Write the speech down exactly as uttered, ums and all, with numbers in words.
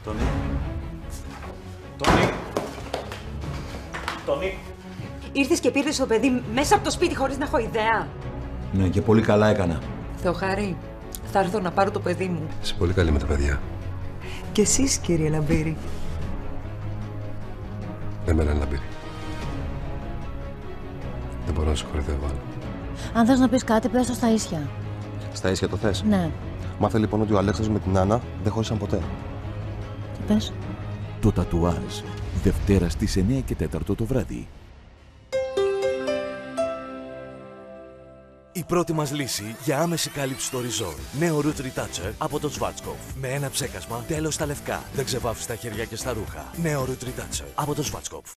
Τόνι. Τόνι. Τόνι. Ήρθες και πήρες το παιδί μέσα από το σπίτι χωρίς να έχω ιδέα. Ναι, και πολύ καλά έκανα. Θεοχάρη, θα έρθω να πάρω το παιδί μου. Είσαι πολύ καλή με τα παιδιά. Και εσείς, κύριε Λαμπύρη. Εμένα είναι Λαμπύρη. Δεν μπορώ να συγχωρηθώ άλλο. Αν θες να πεις κάτι, πες το στα ίσια. Στα ίσια το θες? Ναι. Μάθε λοιπόν ότι ο Αλέξανδρος με την Άννα δεν χώρισαν ποτέ. Τι πες? Το τατουάζ. Δευτέρα στις εννιά και τέσσερα το βράδυ. Η πρώτη μας λύση για άμεση κάλυψη στο ριζόρ. Νέο Root Retoucher από το Schwarzkopf. Με ένα ψέκασμα, τέλος στα λευκά. Δεν ξεβάφει στα χέρια και στα ρούχα. Νέο Root Retoucher από το Schwarzkopf.